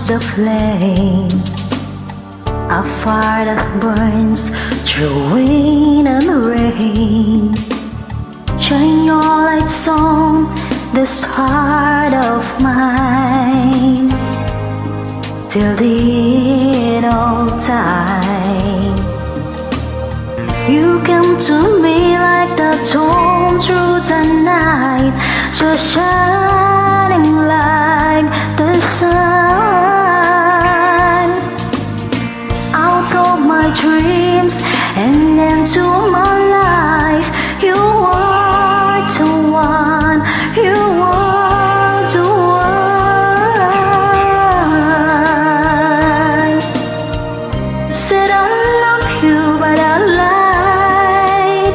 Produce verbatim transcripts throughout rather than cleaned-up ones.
the flame, a fire that burns through wind and rain. Shine your lights on this heart of mine till the end of time. You came to me like the dawn through the night, just shining like the sun. Out of my dreams and into my life, you are the one, you are the one. Said I love you, but I lied,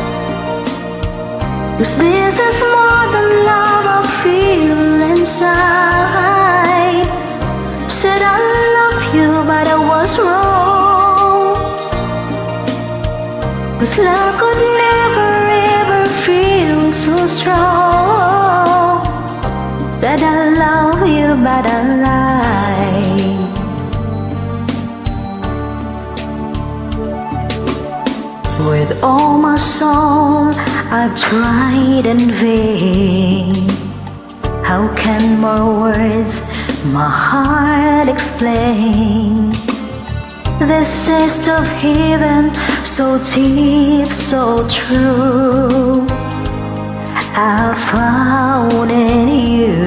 'cause this is more than love I feel inside. Said I love you, but I was wrong, 'cause love could never ever feel so strong. Said I love you, but I lied. With all my soul I've tried in vain. How can more words my heart explain? This taste of heaven, so deep, so true, I found in you.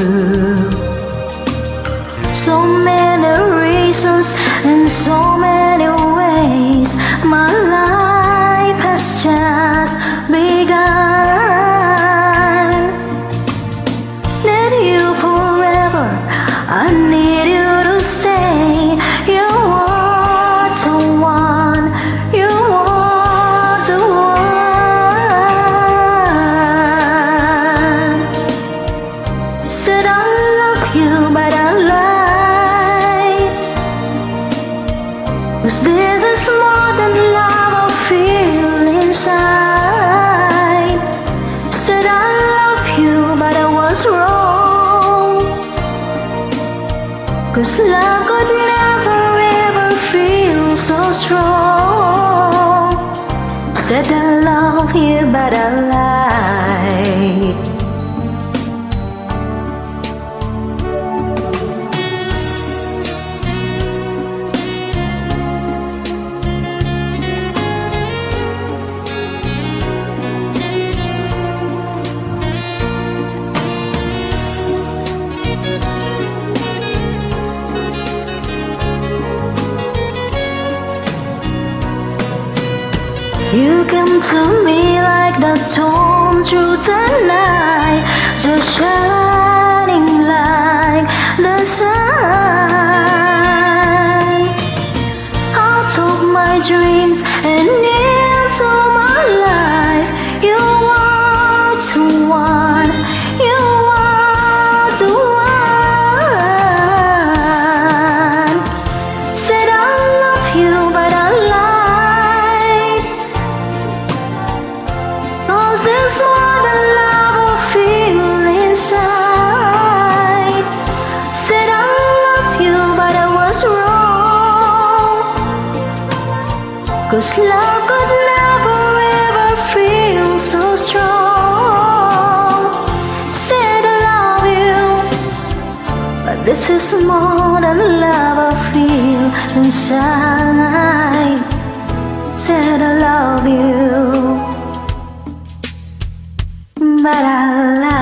So many reasons and so many ways, my life has just begun. Need you forever, I need you to stay. You are the one, you are the one. Said I love you, but I lied, 'cause this is more than love I feel inside. Said I love you, but I was wrong, 'cause love could never ever feel so strong. Said I love you, but I lied. You came to me like the dawn through the night, just shining like the sun. Out of my dreams and into my life, you are the one, you are the one. Said I love you, but I lied, 'cause there's more than love I feel inside. Said I love you, but I was wrong, 'cause love could never ever feel so strong. Said I love you, but this is more than love I feel inside. Said I love you, but I lied.